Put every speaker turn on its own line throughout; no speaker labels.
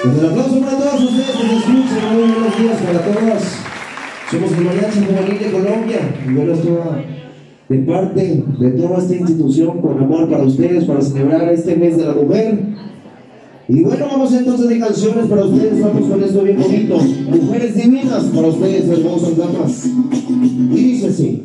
Pues el aplauso para todos ustedes que nos escuchan. Muy buenos días para todos. Somos el Mariachi Juvenil de Colombia. Y bueno, esto va de parte de toda esta institución con amor para ustedes, para celebrar este mes de la mujer. Y bueno, vamos entonces de canciones para ustedes. Vamos con esto bien bonito. Mujeres divinas para ustedes, hermosas damas. Y dice así.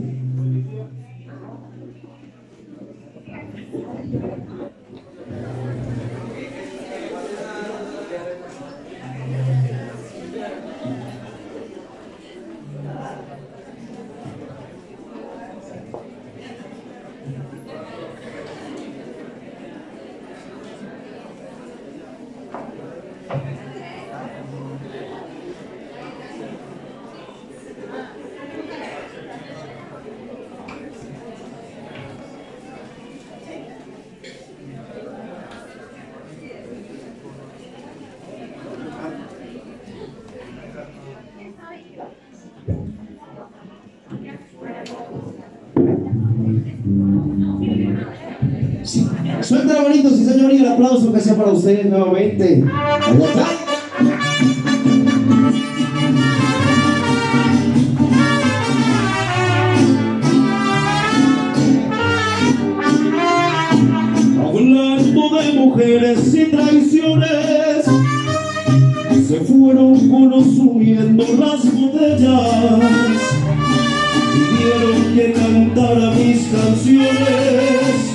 Suelta bonito, sí señor, y el aplauso que sea para ustedes nuevamente. Allá está.
Hablando de mujeres y traiciones, se fueron consumiendo las botellas, pidieron que cantara mis canciones.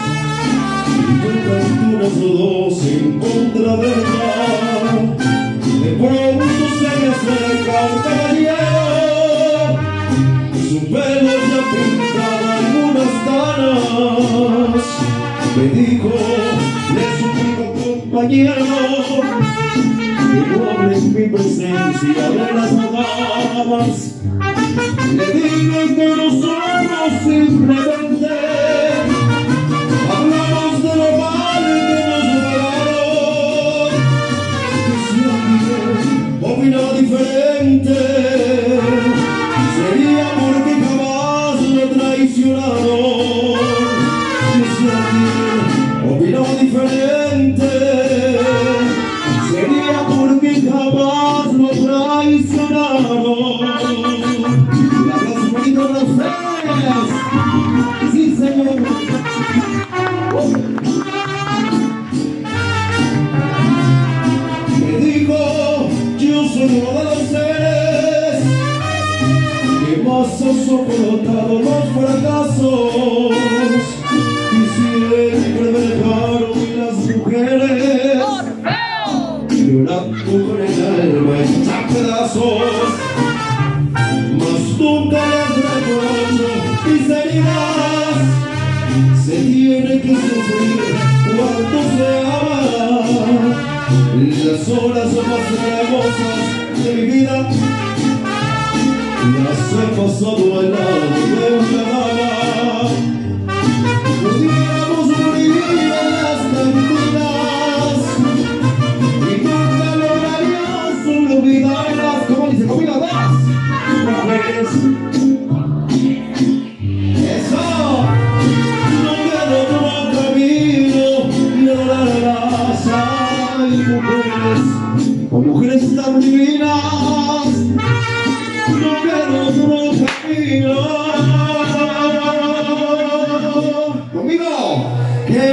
Unas o dos en contra de ella. De pronto se me acerca un caballero, su pelo ya pintaba algunas canas. Me dijo, le suplico compañero, que no hable en mi presencia de las damas. Le dije que nosotros simplemente hablamos de lo mal que nos regalaron. Que si alguien opina diferente, sería porque jamás lo traicionaron. Que si alguien opina diferente, sería porque jamás lo traicionaron.
Un aplauso bonito para ustedes. Sí, señor.
Me dijo, yo soy uno de los seres que más ha soportado los fracasos, y siempre me dejaron las mujeres llorando con el alma hecha pedazos. Mas nunca les reprocho mis heridas. Se tiene que sufrir cuando se ama. Las horas más hermosas de mi vida las he pasado al lado de una dama. Podíamos morir en las cantinas y nunca lograrías olvidarlas.
¿Cómo dice? ¿Cómo dice?
Mujeres, eso, no queda otro camino, hay mujeres, con mujeres tan divinas, no queda otro camino.
Conmigo.
Que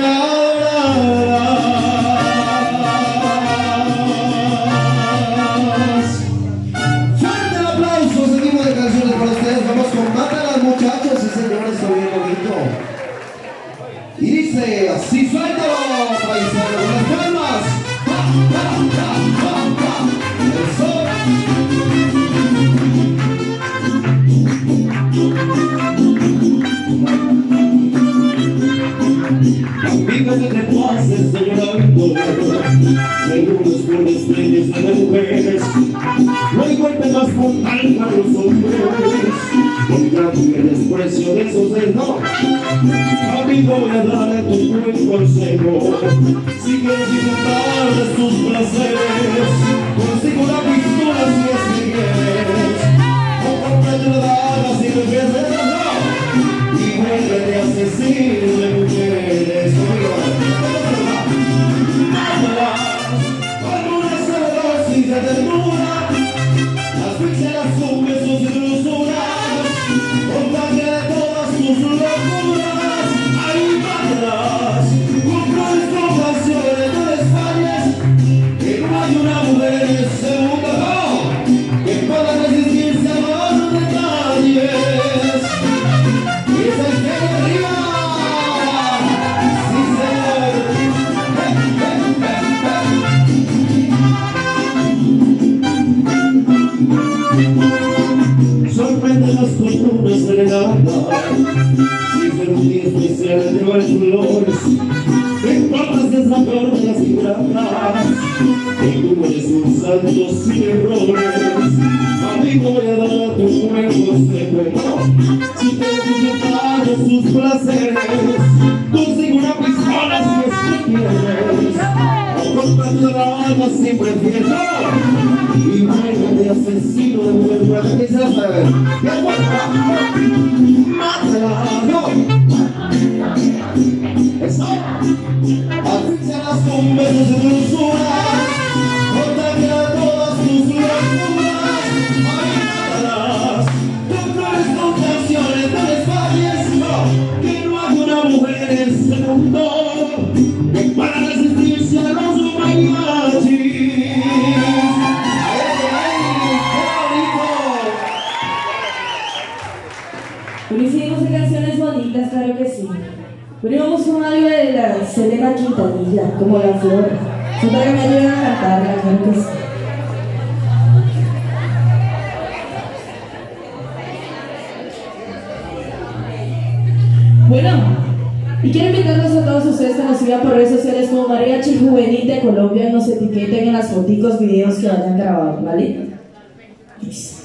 Fuerte el aplauso, seguimos de canciones para ustedes. Vamos con Mátalas, muchachos. Sí, señores, está bien bonito. Y dice así, suéltalo, paisano, con las palmas. Eso.
Amigo, que te pases llorando, seguro es por estrellas de las mujeres. No hay golpe más mortal para los hombres, contra el desprecio de esos seres. No, amigo, voy a darle tu buen consejo. Si quieres disfrutar de tus placeres, consigo una pistola si es que quieres, o comprate una daga si prefieres. No, y vuélvete asesino de mujeres. Mátalas, con una sola dosis. verdad. Si fuera un día especial de varias flores, en papas de esa flor de las ingratas, y tú eres un santo sin errores, amigo voy a dar tu juego secreto. Si te disfrutar de sus placeres, consigo una pistola si es que quieres, o cortando la alma si prefieres, y bueno de asesino de mujer, ¿qué se hace? ¡Qué aguanta! ¡Mátala! ¡No! ¡Eso! Asfíxialas con besos de dulzura, contamina todas tus locuras, mátalas con flores, con canciones, no les falles, no, que no hay una mujer en este mundo que para resistirse a los mariachis.
Pero hicimos canciones bonitas, claro que sí. Pero íbamos con algo de la Selena Quintanilla, como La Flor. Solo que me ayudan a cantarla, claro que sí. Bueno, y quiero invitarlos a todos ustedes que nos sigan por redes sociales como Mariachi Juvenil de Colombia y nos etiqueten en las foticos, videos que vayan grabando, ¿vale? Listo.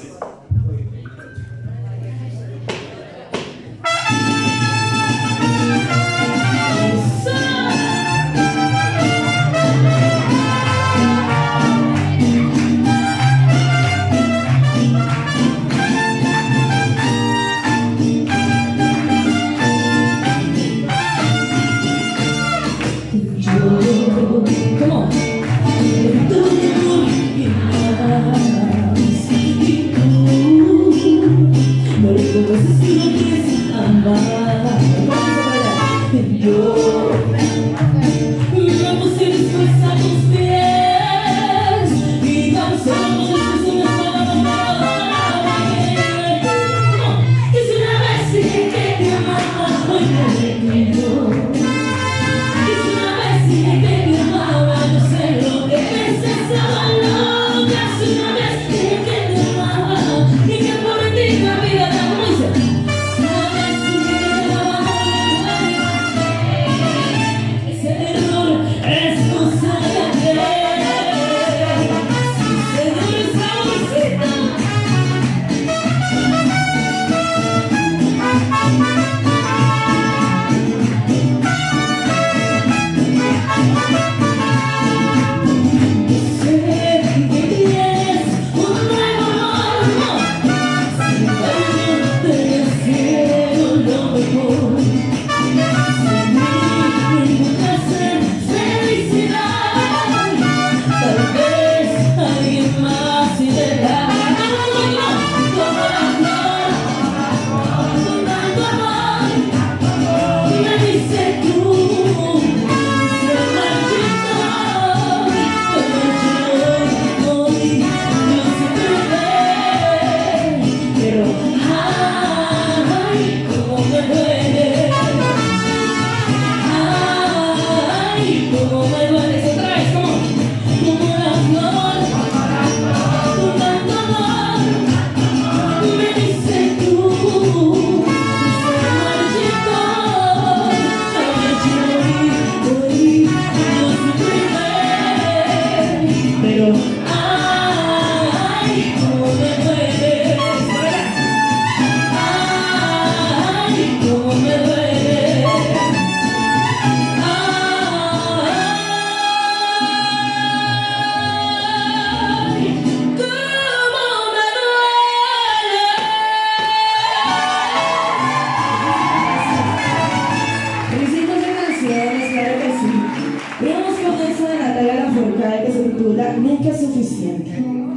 Nunca es suficiente.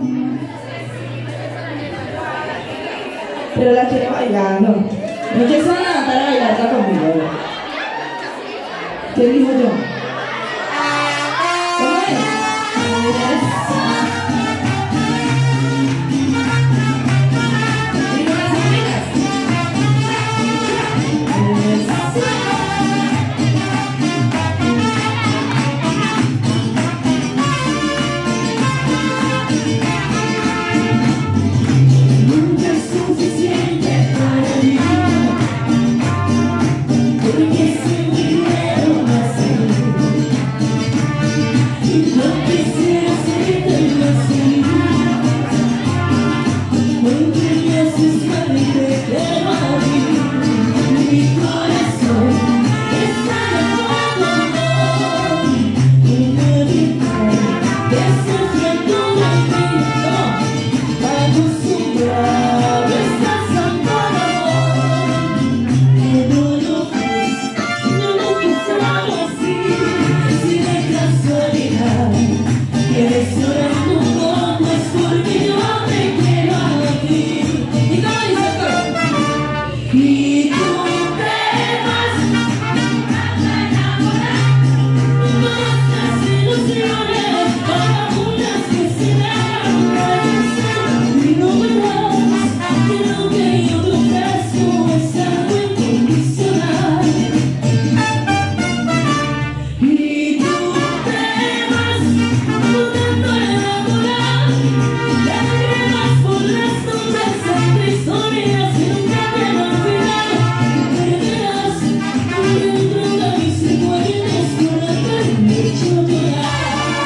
Pero la quiero bailar, no. No quiero levantar a bailarla conmigo. ¿Qué dijo yo? ¿Cómo es?
Nunca es suficiente para mí.
ves llorando un poco es porque yo te quiero a ti. Y como dice el coro. Y tú te vas a enamorar. Todas las ilusiones para unas que se dan. Y no verás que lo que yo te ofrezco es algo incondicional. Y tú te vas jugando a enamorar. Lágrimas por las noches entre historias que nunca te van a olvidar. Te perderás dentro de mis recuerdos por haberme hecho llorar.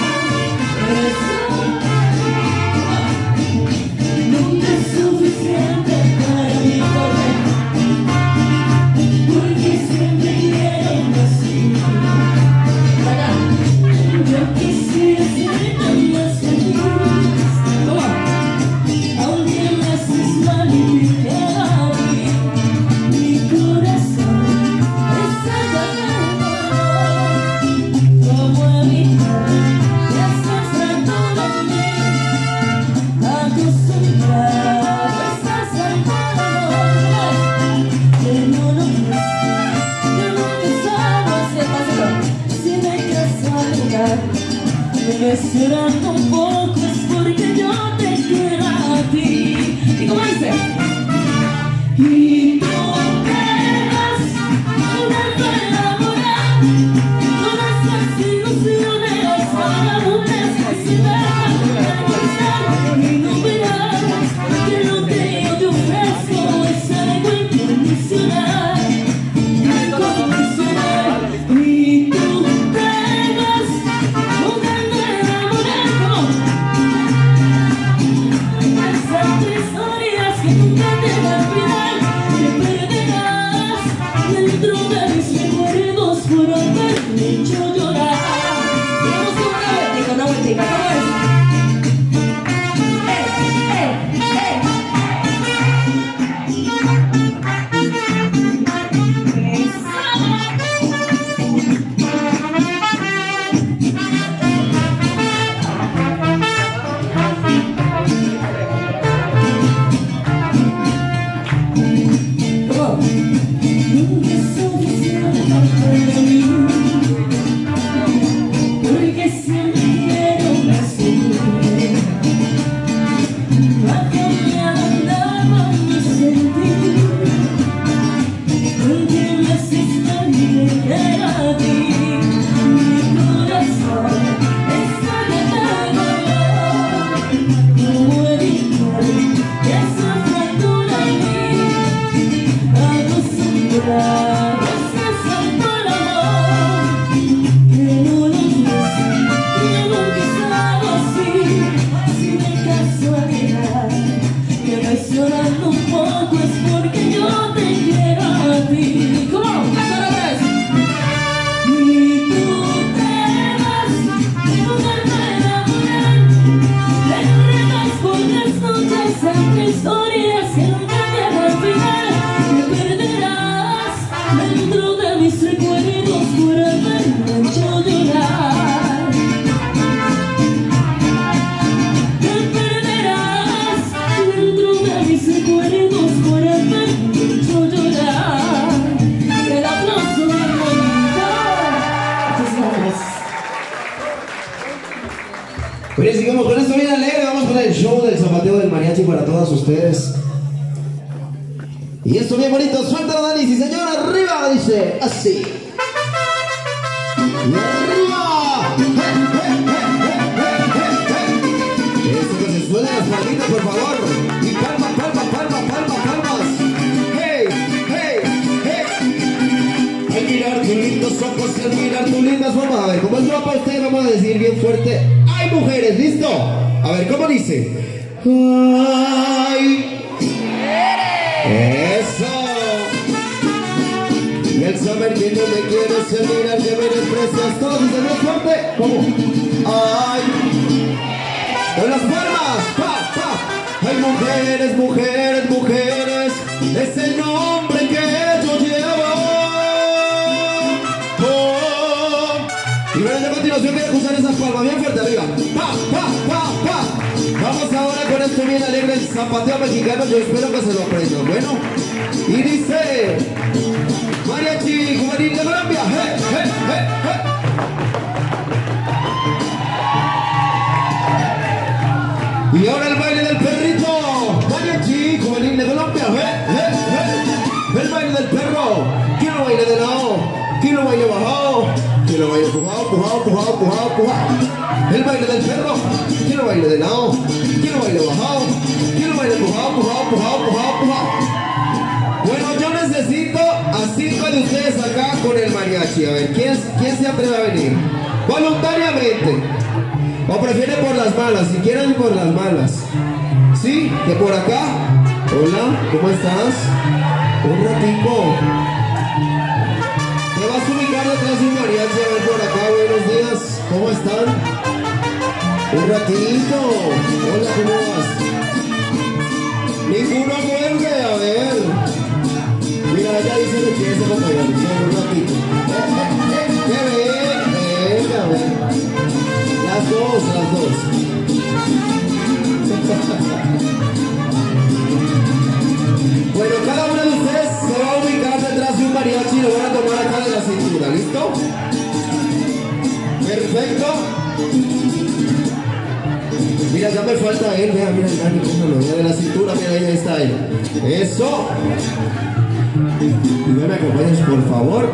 Eso nunca es suficiente para mi poder, porque siempre quiero más. Yo quisiera ser tan más feliz, aunque me haces mal y me queda bien. Mi corazón está llamando, como evitar que estás fracturando en mí. Acostumbrado estás al amor, pero no ves, yo nunca salgo. Si me caso al lugar, me ves llorando un poco es porque yo te quiero a ti. ¿Y cómo dice? Y tú te vas jugando a enamorar. Todas las ilusiones para unas que se dejan alcanzar. Y no verás que lo que yo te ofrezco es algo incondicional. Incondicional. Y tú te vas jugando a enamorar. Pensando historias que nunca te van a olvidar. Te perderás dentro de mis recuerdos por haberme hecho llorar. Digamos que una vueltica, ¿cómo es? Nunca es suficiente para mí, porque siempre quiero más de ti. Ha cambiado nada mi sentir, porque me haces mal y me queda a ti. Mi corazón está llamando, como evitar que se fractura en mí. Acostumbrado estás al amor, pero no ves, yo nunca he estado así. Si me caso a llegar, me ves llorando un poco es porque yo te quiero a ti. ¿Cómo? ¿Otra vez? Y tú te vas jugando a enamorar. Te enredas por las noches entre historias que nunca te van a olvidar. Te perderás dentro de mis recuerdos por haberme hecho llorar. Te perderás dentro de mis recuerdos por haberme hecho llorar. El aplauso bien bonito. Muchas gracias.
Oye, sigamos con esto bien alegre. Vamos con el show del zapateo del mariachi para todos ustedes. Y esto bien bonito, suéltalo Dani, sí señor, arriba, dice así. Y arriba. Esto que se suelen las palmitas, por favor. Y palma, palma, palma, palma, palmas. Hey, hey, hey. Al mirar tus lindos ojos y al mirar tus lindas formas. A ver, como es guapa usted, vamos a decir bien fuerte. ¡Ay, mujeres! ¿Listo? A ver, ¿cómo dice? ¡Ay! ¡Eso! Y el saber que no me quieres, el mirar que me desprecias. Todos dicen más fuerte. ¿Cómo? ¡Ay! ¡Con las palmas! ¡Pa, pa! ¡Ay, mujeres, mujeres, mujeres! Es el nombre que yo llevo. Oh. Y bueno, a continuación voy a usar esas palmas bien fuerte arriba. ¡Pa, pa! esto bien alegre, el zapateo mexicano, yo espero que se lo aprendan. Bueno, y dice Mariachi Juvenil de Colombia. ¡Hey, hey, hey, hey! Y ahora el baile del perrito. Mariachi Juvenil de Colombia. ¡Hey, hey, hey! El baile del perro. Quiero baile de lado, quiero baile bajado, quiero baile pujado, pujado, pujado, pujado, pujado. El baile del perro. Quiero baile de lado, quiero baile bajado, quiero baile pujado, pujado, pujado, pujado, pujado. Bueno, yo necesito a 5 de ustedes acá con el mariachi. A ver, ¿quién se atreve a venir? Voluntariamente. ¿O prefiere por las malas? Si quieren por las malas. ¿Sí? ¿De por acá? Hola, ¿cómo estás? Un ratico. Te vas a ubicar detrás de un mariachi. A ver por acá, buenos días. ¿Cómo están? Un ratito. Hola, ¿cómo vas? Ninguno vuelve, a ver. Mira, ella dice que quiere ser acompañado. Un ratito. ¡Qué bien! Venga, a ver. Las dos. Bueno, cada uno de ustedes se va a ubicar detrás de un mariachi y lo van a tomar acá de la cintura, ¿listo? Perfecto. Mira, ya me falta él, vea, mira el Dani, cómelo, vea de la cintura, mira, ahí está él. Eso. Y me acompañas, por favor.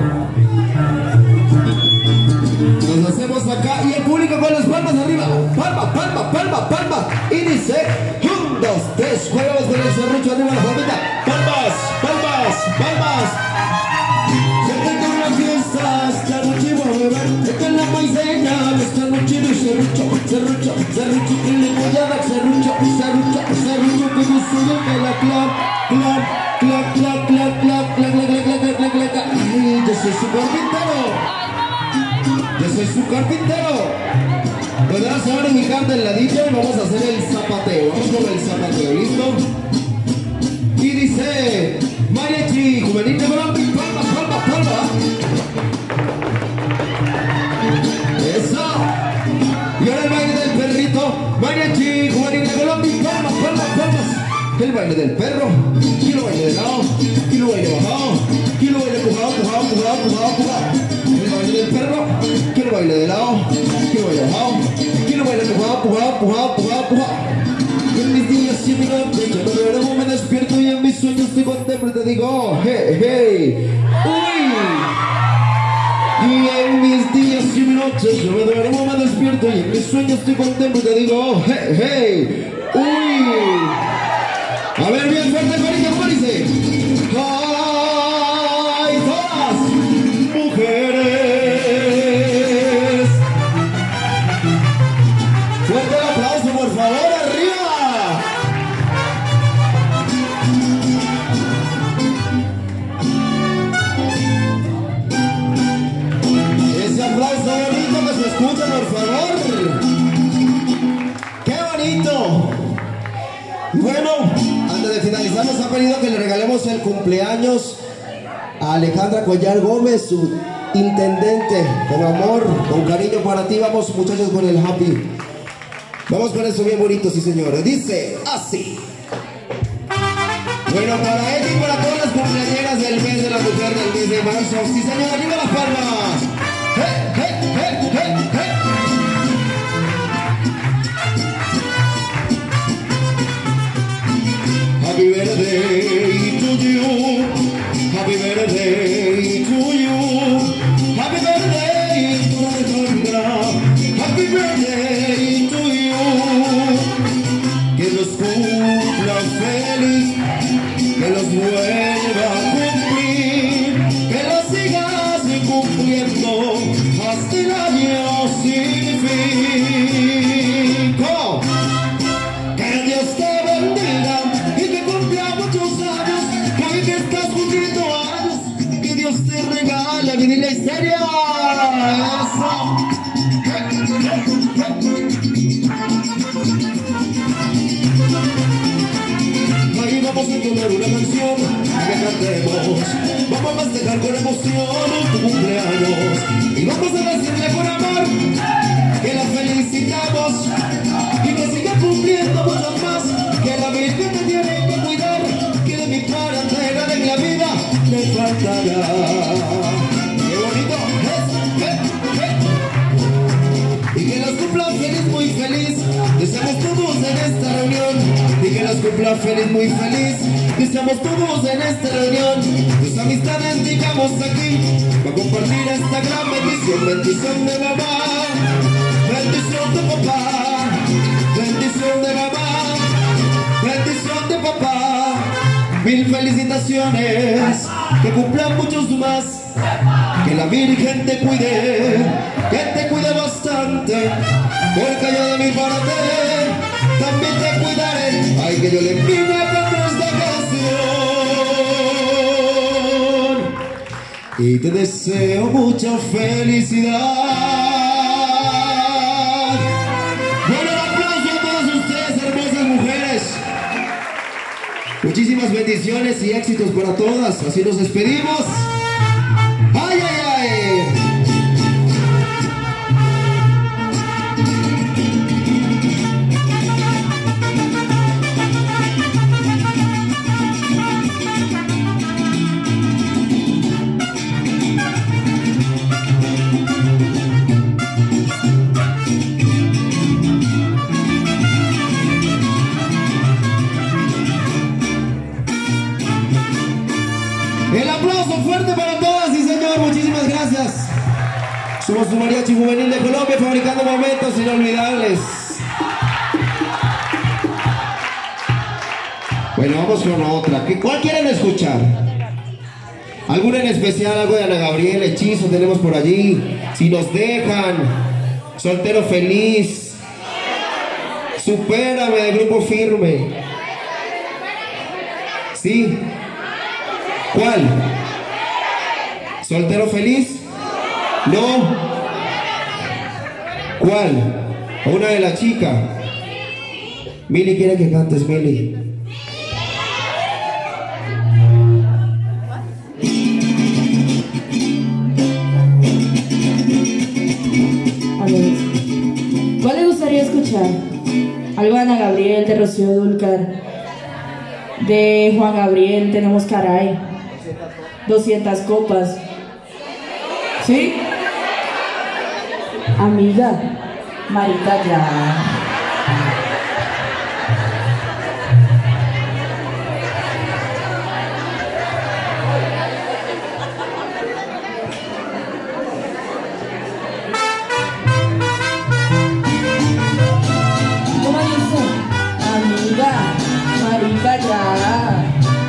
Nos hacemos acá y el público con las palmas arriba. Palma, palma, palma, palma. Y dice 1, 2, 3. Juegamos con el serrucho arriba la palmita. Palmas, palmas, palmas. Se tengo una fiesta, esta noche voy a beber. Esta es la paiseña, esta noche no serrucho, serrucho, serrucho. Y le voy a dar serrucho, serrucho, serrucho. Que yo soy el que la clap, clap, clap, clap, clap, clap, clap, clap, clap, clap, clap, clap. Ay, yo soy su carpintero. Yo soy su carpintero. Podrás ahora ubicar del ladillo y vamos a hacer el zapateo. Vamos con el zapateo, ¿listo? Y dice Mariachi Juvenil de Colombia. Palma, palma, palma. Eso. Y ahora el baile del perrito. Mariachi Juvenil de Colombia. Palmas, palmas, palmas. El baile del perro. Quiero baile de lado, quiero baile bajado, quiero baile pujado, pujado, pujado, pujado, pujado. El baile del perro, quiero baile de lado, quiero baile bajado, quiero baile pujado, pujado, pujado, pujado, pujado. Y en mis días y en mi noche yo no duermo, me despierto y en mis sueños te contemplo y te digo, hey, hey, uy. Y en mis días y mi noche yo me duermo, me despierto y en mis sueños te contemplo y te digo, hey, hey, uy. A ver, bien fuerte, Marita, ¿cómo dice? ¡Ay, todas mujeres! Fuerte el aplauso, por favor, arriba. Ese aplauso bonito que se escucha, por favor. ¡Qué bonito! Bueno, antes de finalizar nos ha pedido que le regalemos el cumpleaños a Alejandra Collar Gómez, su intendente, con amor, con cariño para ti. Vamos, muchachos, con el happy. Vamos con eso bien bonito, sí señores. Dice así. Bueno, para ella y para todas las cumpleañeras del mes de la mujer del mes de marzo. Sí señor, arriba las palmas. ¡Hey, hey, hey, hey, hey! Happy birthday to you, happy birthday to you, happy birthday to Alejandra, happy birthday to you. Que los cumpla feliz, que los vuelva a cumplir, que los sigas cumpliendo hasta el año sin fin. ¿Cómo? Que Dios te bendiga. Te regala vida y serio. Eso. Ahí vamos a tomar una canción que cantemos. Vamos a festejar con emoción tu cumpleaños y vamos a decirle con amor que la felicitamos y que siga cumpliendo muchos más.
mañana. ¡Qué bonito! Y que los cumpla feliz, muy feliz. Deseamos todos en esta reunión. Y que los cumpla feliz, muy feliz. Deseamos todos en esta reunión. Tus amistades digamos aquí para compartir esta gran bendición. Bendición de mamá, bendición de papá, bendición de mamá, bendición de papá. Mil felicitaciones, que cumplan muchos más. Que la Virgen te cuide, que te cuide bastante, porque yo de mi parte también te cuidaré. Ay, que yo le vine a cantar esta canción y te deseo mucha felicidad. Bueno, un aplauso a todas ustedes, hermosas mujeres. Muchísimas bendiciones y éxitos para todas. Así nos despedimos. ¡Ay, ay, ay! El aplauso fuerte para todas, sí señor, muchísimas gracias. Somos su mariachi juvenil de Colombia, fabricando momentos inolvidables. Bueno, vamos con otra. ¿Cuál quieren escuchar? ¿Alguna en especial? Algo de Ana Gabriel, Hechizo tenemos por allí. Si nos dejan. Soltero feliz. Supérame de Grupo Firme. ¿Sí? ¿Cuál? ¿Soltero feliz? No. ¿Cuál? Una de la chica. Mili quiere que cantes, Mili.
A ver, ¿cuál le gustaría escuchar? Algo de Ana Gabriel, de Rocío Dúrcal, de Juan Gabriel, tenemos Caray, 200 copas. ¿Sí? Amiga, Marita ya. ¿Cómo dice? Amiga, Marita ya.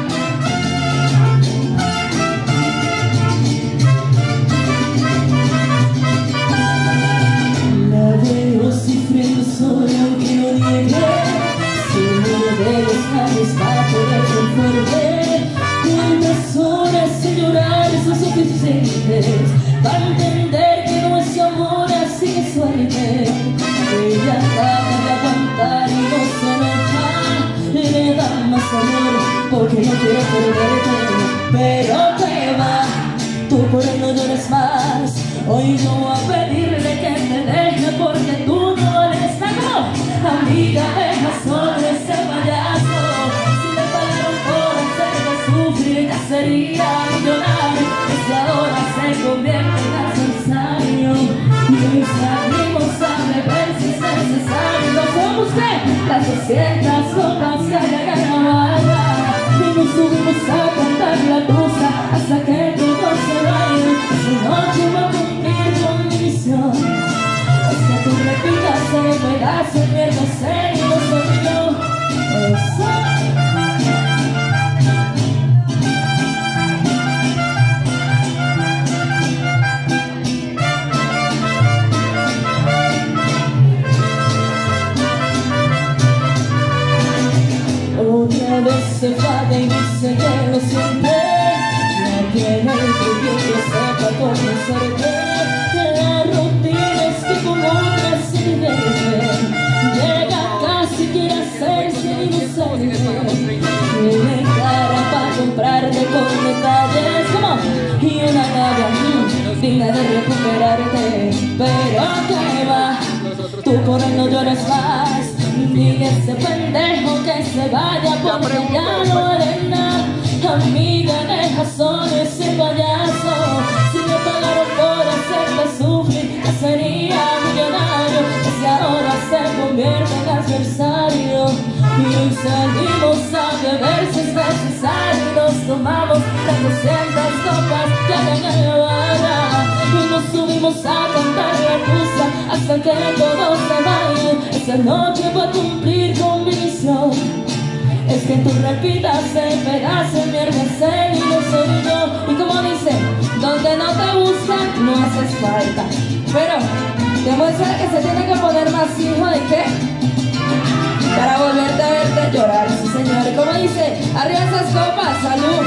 Aunque no niegue, seguro de los labios para poder conforme. Cuántas horas sin llorar son suficientes para entender que nuestro amor así es suerte. Ella trata de aguantar y no se enoja, le da más amor porque no quiere perderte. Pero te va, tú por él no llores más. Hoy yo voy a pedirle que te deje porque tú no le estás. Amiga, deja solo ese payaso. Si le pagaron por hacerle sufrir, ya sería millonario. Desde ahora se convierte en necesario. Y mis amigos a beber si es necesario. No somos usted, las 200 copas que hagan la barra. Y nos subimos a cantar la tusa hasta que todo se vaya. Esa noche voy a cumplir con mi misión. Es que tú repitas el pedazo y el deseo no soy yo. Otra vez se enfada y dice que lo siente. Ya tiene el que sepa conocerte. La rutina es que como una se divierte. Llega casi quiere hacerse inocente. Tiene cara para comprarte con detalles como y una novia digna de recuperarte. Pero que va, tú por él no llores más. Dile a ese pendejo que se vaya porque ya no haré nada. Amiga, deja solo ese payaso. aniversario y hoy salimos a beber si es necesario. Nos tomamos las 200 copas que hay en el bar y nos subimos a cantar la rusa hasta que todos se vayan. Esa noche voy a cumplir con mi misión. Es que tú repitas el pedazo de mierda y no soy yo. Y como dice, donde no te buscan, no haces falta. Pero demuestra que se tiene que poner más hijo de qué para volverte a verte llorar, sí señor. Y como dice, arriba esas copas, salud.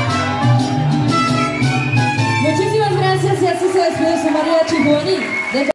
Muchísimas gracias y así se despide su mariachi juvenil.